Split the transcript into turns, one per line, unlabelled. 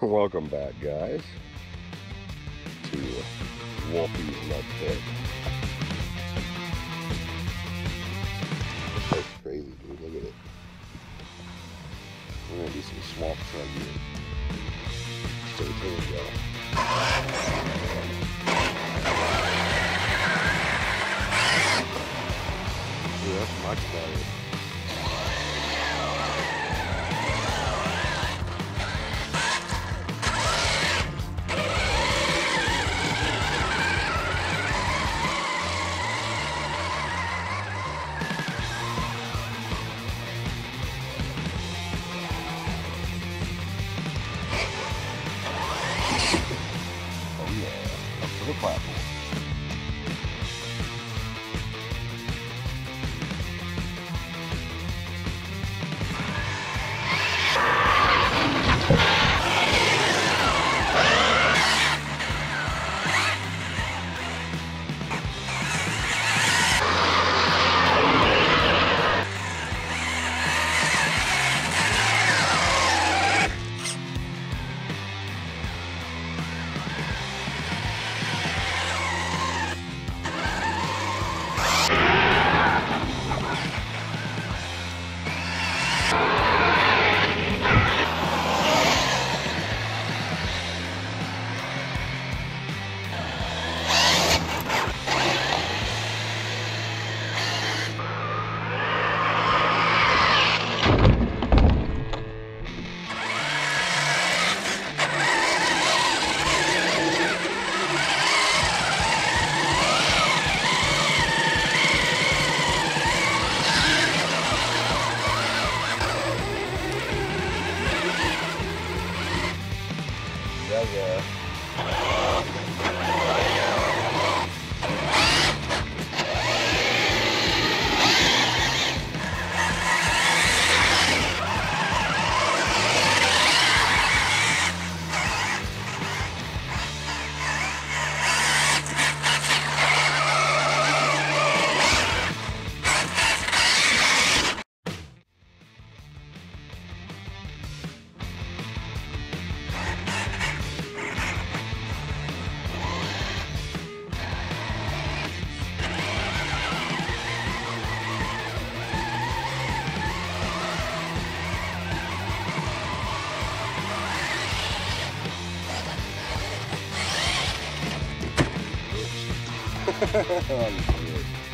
Welcome back, guys, to Wolfie's Mud Pit. This place is crazy, dude. Look at it. We're gonna do some swamp trucking. Stay tuned, y'all. Dude, that's much better. Up to the platform. Yeah. Oh,